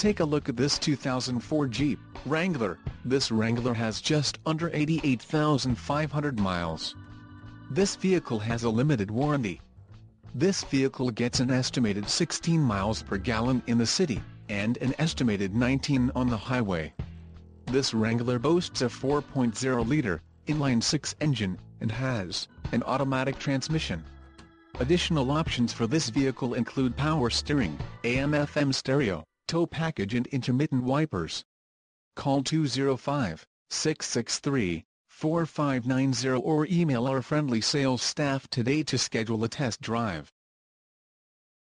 take a look at this 2004 Jeep Wrangler. This Wrangler has just under 88,500 miles. This vehicle has a limited warranty. This vehicle gets an estimated 16 miles per gallon in the city, and an estimated 19 on the highway. This Wrangler boasts a 4.0-liter, inline-six engine, and has an automatic transmission. Additional options for this vehicle include power steering, AM/FM stereo, tow package and intermittent wipers. Call 205-663-4590 or email our friendly sales staff today to schedule a test drive.